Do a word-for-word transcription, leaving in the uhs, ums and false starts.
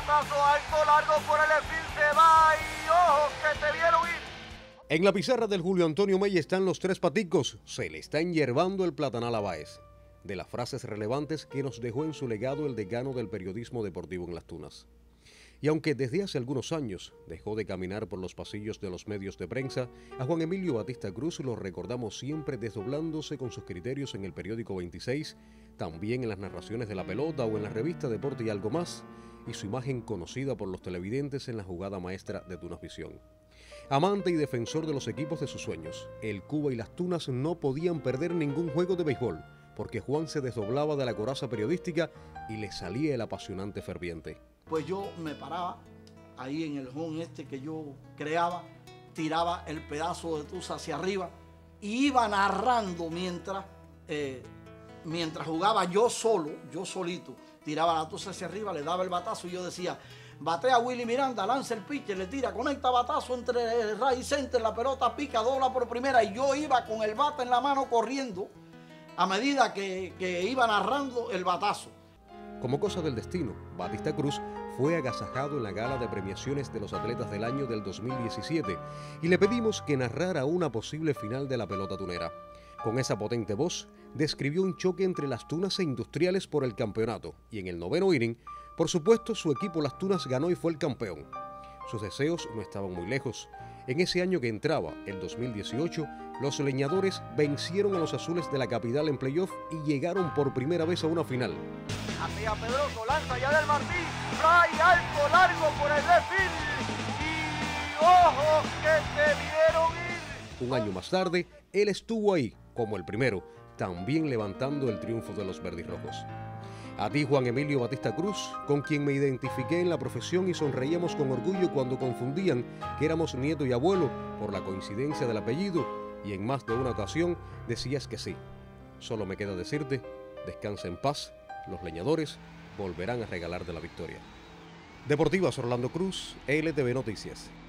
batazo alto, largo por el esfil, se va y ojo que te vieron ir. En la pizarra del Julio Antonio Mey están los tres paticos. Se le está enyerbando el platanal a Báez. De las frases relevantes que nos dejó en su legado el decano del periodismo deportivo en Las Tunas. Y aunque desde hace algunos años dejó de caminar por los pasillos de los medios de prensa, a Juan Emilio Batista Cruz lo recordamos siempre desdoblándose con sus criterios en el periódico veintiséis, también en las narraciones de la pelota o en la revista Deporte y Algo Más, y su imagen conocida por los televidentes en la jugada maestra de Tunas Visión. Amante y defensor de los equipos de sus sueños, el Cuba y las Tunas no podían perder ningún juego de béisbol, porque Juan se desdoblaba de la coraza periodística y le salía el apasionante ferviente. Pues yo me paraba ahí en el home este que yo creaba, tiraba el pedazo de tuza hacia arriba y iba narrando mientras, eh, mientras jugaba yo solo, yo solito, tiraba la tuza hacia arriba, le daba el batazo y yo decía, batea Willy Miranda, lanza el pitcher, le tira, conecta batazo entre el right center, la pelota pica, dobla por primera y yo iba con el bate en la mano corriendo a medida que, que iba narrando el batazo. Como cosa del destino, Batista Cruz fue agasajado en la gala de premiaciones de los atletas del año del dos mil diecisiete y le pedimos que narrara una posible final de la pelota tunera. Con esa potente voz, describió un choque entre las Tunas e Industriales por el campeonato y en el noveno inning, por supuesto, su equipo Las Tunas ganó y fue el campeón. Sus deseos no estaban muy lejos. En ese año que entraba, el dos mil dieciocho, los leñadores vencieron a los azules de la capital en playoff y llegaron por primera vez a una final. Apea Pedroso, lanza ya del Martí, fly alto, largo por el left field y ojo que te vieron ir. Un año más tarde, él estuvo ahí, como el primero, también levantando el triunfo de los verdirrojos. A ti, Juan Emilio Batista Cruz, con quien me identifiqué en la profesión y sonreíamos con orgullo cuando confundían que éramos nieto y abuelo por la coincidencia del apellido, y en más de una ocasión decías que sí. Solo me queda decirte, descansa en paz, los leñadores volverán a regalarte la victoria. Deportivas Orlando Cruz, L T V Noticias.